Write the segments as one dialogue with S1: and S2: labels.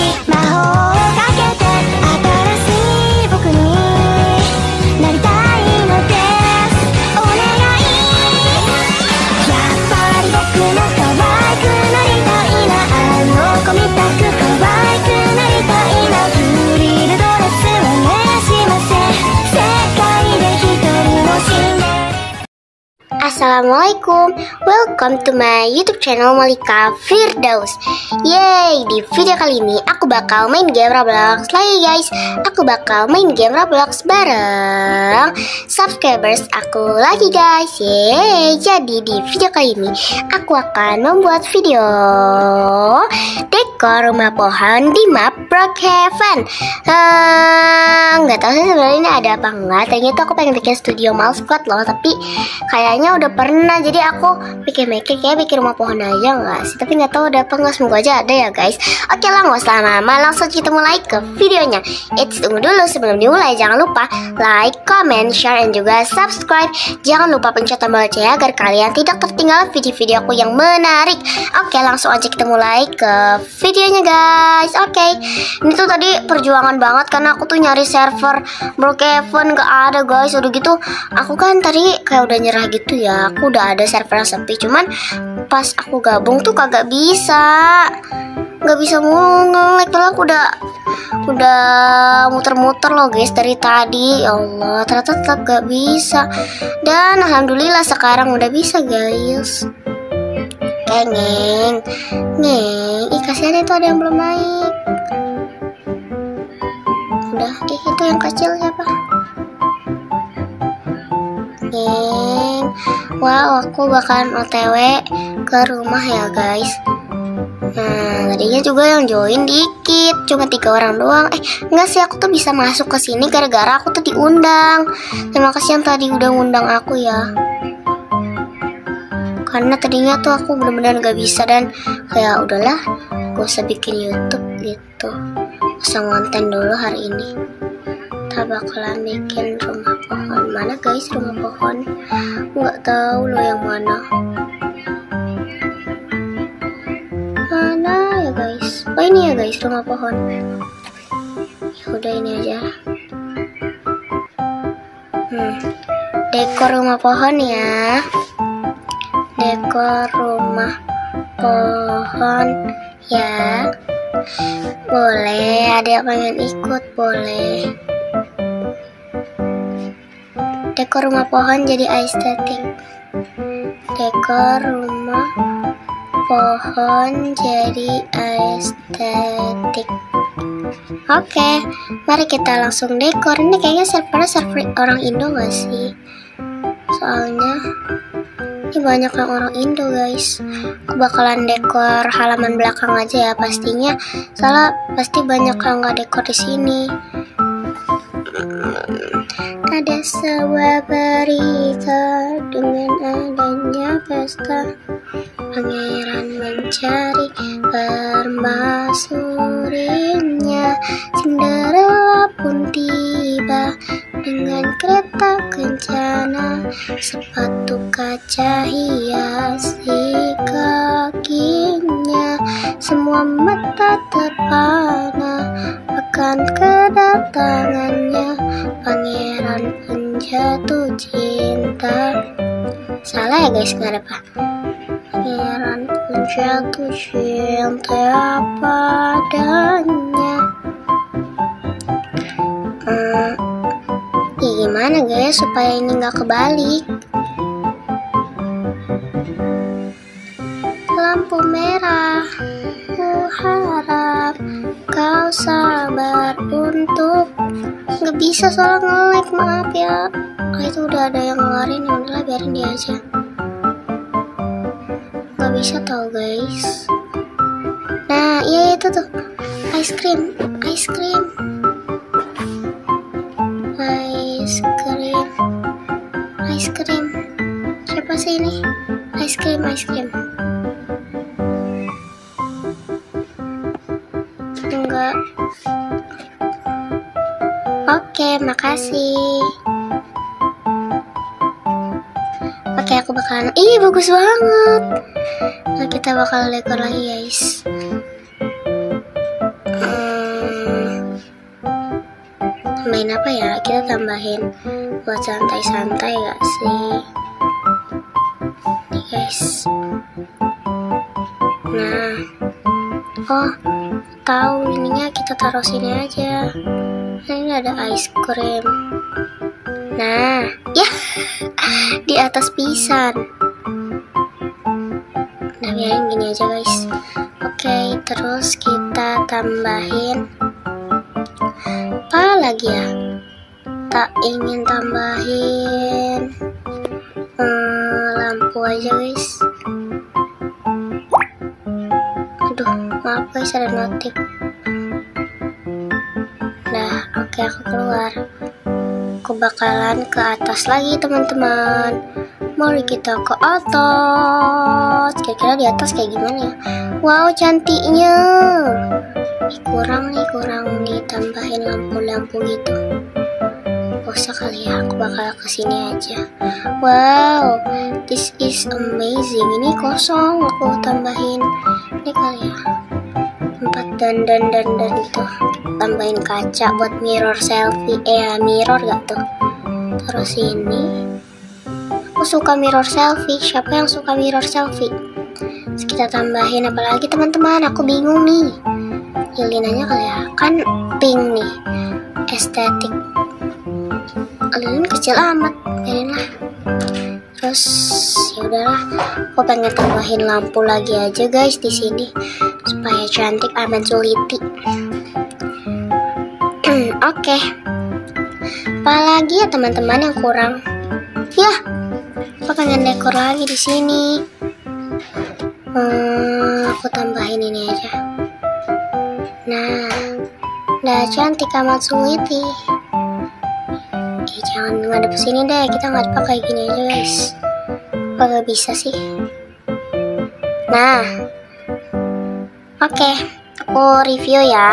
S1: 魔法をかけて新しい僕になりたいのです。お願い。やっぱり僕も可愛くなりたいな。あの子みたく可愛くなりたいな。フリルドレスお願いしません。世界で一人のシンデレラ。
S2: Assalamualaikum, welcome to my YouTube channel Malika Firdaus. Yeay, di video kali ini aku bakal main game Roblox lagi guys. Aku bakal main game Roblox bareng subscribers aku lagi guys. Yeay, jadi di video kali ini aku akan membuat video dekor rumah pohon di map Brookhaven. Nggak tahu sih sebenarnya ini ada apa enggak. Tadinya tuh aku pengen bikin studio mouse squad loh, tapi kayaknya udah pernah, jadi aku mikir-mikir kayak bikin rumah pohon aja nggak sih, tapi nggak tahu ada apa nggak. Semoga aja ada ya guys. Oke lah, nggak usah lama-lama, langsung kita mulai ke videonya. Tunggu dulu, sebelum dimulai jangan lupa like, comment, share, dan juga subscribe. Jangan lupa pencet tombol loncengnya agar kalian tidak tertinggal video-video aku yang menarik. Oke, langsung aja kita mulai ke videonya guys. Oke, ini tuh tadi perjuangan banget karena aku tuh nyari server Brookhaven nggak ada guys. Udah gitu aku kan tadi kayak udah nyerah gitu ya. Aku udah ada server yang sepi, cuman pas aku gabung tuh kagak bisa, nggak bisa mulu nge-lag. Padahal aku udah muter-muter loh guys dari tadi. Ya Allah, ternyata tetap gak bisa. Dan alhamdulillah sekarang udah bisa guys. Ngeng, ih kasihan itu ada yang belum naik. Udah, itu yang kecil siapa? Wow, aku bakalan OTW ke rumah ya guys. Nah, tadinya juga yang join dikit, cuma 3 orang doang. Enggak sih, aku tuh bisa masuk ke sini gara-gara aku tuh diundang. Terima kasih yang tadi udah ngundang aku ya. Karena tadinya tuh aku bener-bener gak bisa dan kayak udahlah, gak usah bikin YouTube gitu. Usah ngonten dulu hari ini. Kita bakalan bikin rumah pohon. Mana guys rumah pohon? Nggak tahu loh yang mana. Mana ya guys? Oh ini ya guys rumah pohon. Ya udah ini aja. Dekor rumah pohon ya. Dekor rumah pohon ya. Boleh, ada yang pengen ikut boleh. Dekor rumah pohon jadi aesthetic. Dekor rumah pohon jadi aesthetic. Oke, mari kita langsung dekor. Ini kayaknya server orang Indo gak sih? Soalnya ini banyak yang orang Indo guys. Aku bakalan dekor halaman belakang aja ya pastinya. Soalnya pasti banyak yang gak dekor di sini. Ada sebuah berita dengan adanya pesta. Pangeran mencari permaisurinya. Cinderella pun tiba dengan kereta kencana. Sepatu kaca hiasi kakinya. Semua mata terpana akan kedatangannya. Pangeran pun jatuh cinta. Salah ya guys, nggak ada apa. Pangeran pun jatuh cinta padanya. Gimana guys supaya ini nggak kebalik? Lampu merah, ku harap kau sabar untuk. Nggak bisa soal nge-lag, maaf ya. Itu udah ada yang ngeluarin, ya udahlah biarin dia aja. Nggak bisa tau guys. Nah iya itu tuh ice cream. Siapa sih ini? Ice cream. Enggak. Oke, makasih. Oke, aku bakalan. Ih, bagus banget. Nah, kita bakal dekor lagi, guys. tambahin apa ya? Kita tambahin buat santai-santai gak sih? Nih guys. Nah, oh tahu ininya kita taruh sini aja. Nah, ini ada ice cream. Nah, ya di atas pisan. Nah, biarin gini aja guys. Oke, terus kita tambahin apa lagi ya? Tak ingin tambahin lampu aja guys. Aduh, maaf guys, ada notif. Nah, oke, aku keluar. Aku bakalan ke atas lagi teman-teman. Mari kita ke atas. Kira-kira di atas kayak gimana ya? Wow, cantiknya. Kurang ditambahin lampu-lampu gitu. Gak usah kali ya, aku bakal kesini aja. Wow, this is amazing. Ini kosong, aku tambahin ini kali ya, tempat dan gitu. Tambahin kaca buat mirror selfie. Mirror gak tuh? Terus ini, aku suka mirror selfie. Siapa yang suka mirror selfie? Terus kita tambahin apa lagi teman-teman? Aku bingung nih. Lilinanya kali ya, kan pink nih, estetik. Lilin kecil amat, biarin lah. Terus ya udahlah, aku pengen tambahin lampu lagi aja guys di sini supaya cantik amat Zuliti. Oke. Apalagi ya teman-teman yang kurang? Ya, aku pengen dekor lagi di sini. Aku tambahin ini aja. Nah, udah cantik amat Zuliti. Jangan ngadep sini deh, kita ngadep kayak gini aja guys. Kok gak bisa sih? Nah, oke, aku review ya.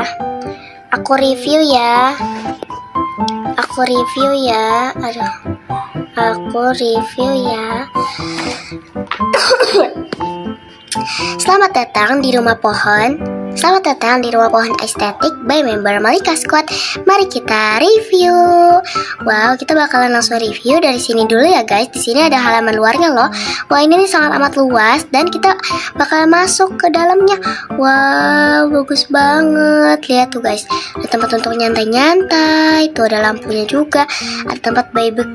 S2: Selamat datang di rumah pohon. Selamat datang di rumah pohon estetik by member Malika Squad. Mari kita review. Wow, kita bakalan langsung review dari sini dulu ya guys. Di sini ada halaman luarnya loh. Wah, ini sangat amat luas dan kita bakalan masuk ke dalamnya. Wow, bagus banget. Lihat tuh guys, ada tempat untuk nyantai-nyantai. Tuh ada lampunya juga. Ada tempat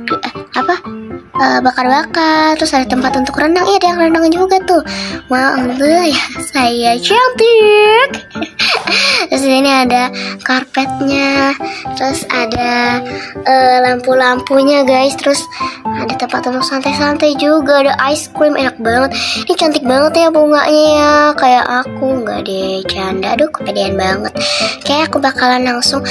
S2: bakar-bakar. Terus ada tempat untuk renang. Iya, ada yang renang juga tuh. Wah, alhamdulillah ya, saya cantik. Terus ini ada karpetnya. Terus ada lampu-lampunya guys. Terus ada tempat untuk santai-santai juga. Ada ice cream, enak banget. Ini cantik banget ya bunganya ya. Kayak aku, nggak deh, canda. Aduh, kepedean banget. Kayak aku bakalan langsung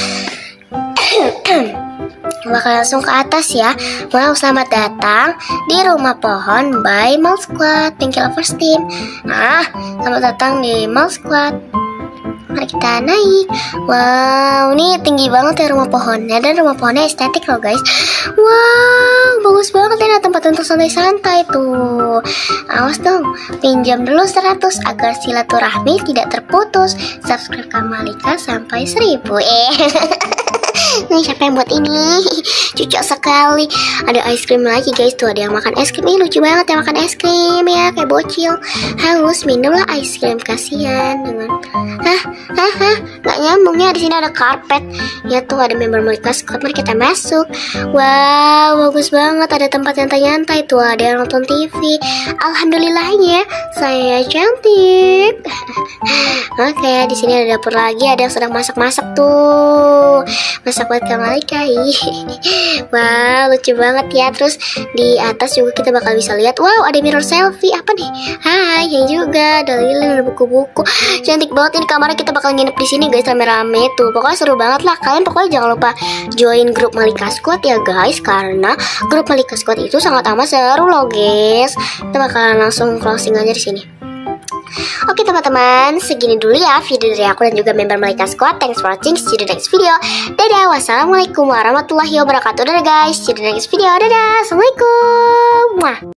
S2: ke atas ya. Wow, selamat datang di rumah pohon by Mal Squad Pinky Lovers Team. Nah, selamat datang di Mal Squad. Mari kita naik. Wow, ini tinggi banget ya rumah pohonnya. Dan rumah pohonnya estetik loh guys. Wow, bagus banget ya, tempat untuk santai-santai tuh. Awas dong, pinjam dulu 100 agar silaturahmi tidak terputus. Subscribe Kamalika sampai 1000. Nih, siapa yang buat ini? Cucok sekali. Ada es krim lagi guys. Tuh ada yang makan es krim. Ih, lucu banget ya makan es krim ya, kayak bocil. Haus, minumlah es krim. Kasihan dengan gak nyambungnya. Di sini ada karpet. Ya tuh ada member Malika Squad. Mari kita masuk. Wow, bagus banget. Ada tempat nyantai-nyantai. Tuh ada yang nonton TV. Alhamdulillahnya saya cantik. Oke, di sini ada dapur lagi. Ada yang sedang masak-masak tuh. Masak buat Kamalika. Wow, lucu banget ya. Terus di atas juga kita bakal bisa lihat. Wow, ada mirror selfie. Apa nih? Hai juga. Ada lilin, ada buku-buku. Cantik banget ini kamarnya. Kita bakal nginep di sini guys, rame-rame tuh. Pokoknya seru banget lah. Kalian pokoknya jangan lupa join grup Malika Squad ya guys, karena grup Malika Squad itu sangat amat seru loh guys. Kita bakalan langsung closing aja di sini. Oke teman-teman, segini dulu ya video dari aku dan juga member Malika Squad. Thanks for watching, see you the next video. Dadah, wassalamualaikum warahmatullahi wabarakatuh. Dadah guys, see you the next video. Dadah, assalamualaikum. Mwah.